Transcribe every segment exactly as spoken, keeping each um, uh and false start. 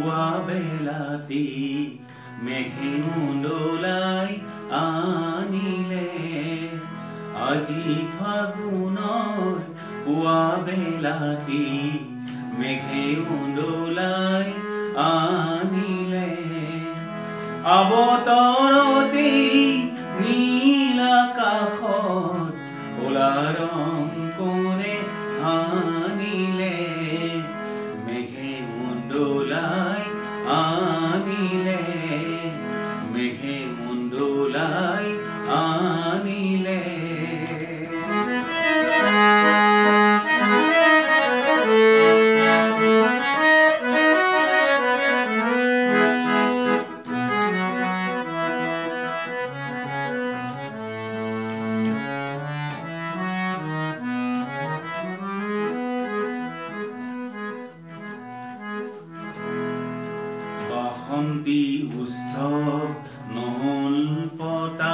পুৱা বেলাতি মেঘে উন্দোলাই আনিলে আজি ফাগুনৰ পুৱা বেলাতি মেঘে উন্দোলাই আনিলে আবতৰতে নীল আকাশত ক'লা ৰং কোনে আনিলে মেঘে উন্দোলাই আনিলে মেঘে উন্দোলাই আনিলে বাসন্তী উৎসৱ নহল পতা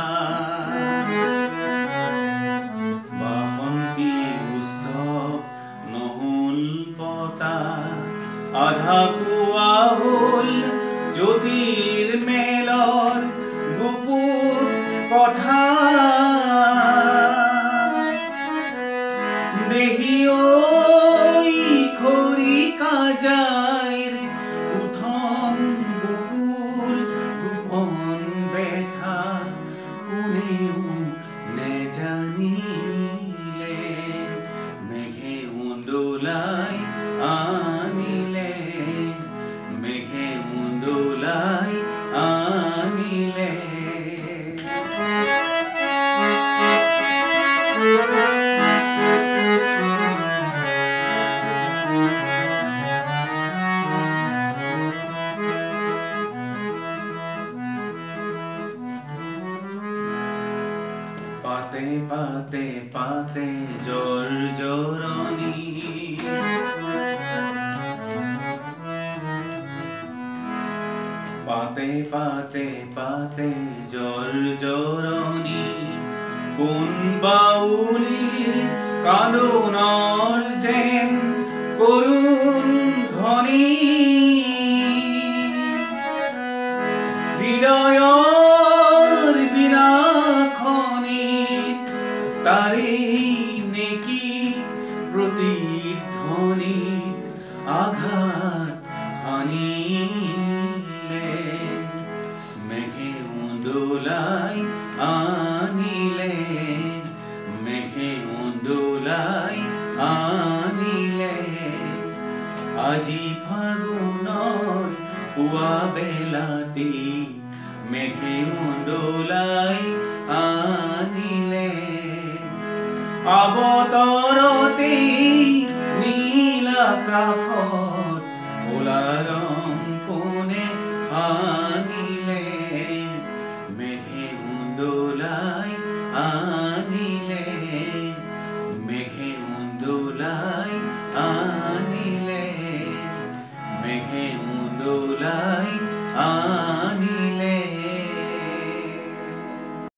বাসন্তী উৎসৱ নহল পতা আধা পুৱা হ'ল জ্যোতিৰ মেলৰ গুপুত কথা দেহি ঐ খৰি কাজাইৰ উঠন বুকুৰ গোপন বেথা কোনেও নেজানিলে মেঘে উন্দোলাই আনিলে মেঘে উন্দোলাই আনিলে পাতে পাতে পাতে জৰ জৰণি পাতে পাতে পাতে জৰ জৰণি কোন বাউলীৰ কান্দোনৰ যেন কৰুণ ধ্বনি হৃদয়ৰ বিনাখনিত তাৰে নেকি প্ৰতিধ্বনিত আঘাত হানিলে মেঘে উন্দোলাই আনিলে মেঘে উন্দোলাই আনিলে আজি ফাগুনৰ পুৱা বেলাতি মেঘে উন্দোলাই আনিলে আবতৰতে নীল আকাশত ক'লা ৰং কোনে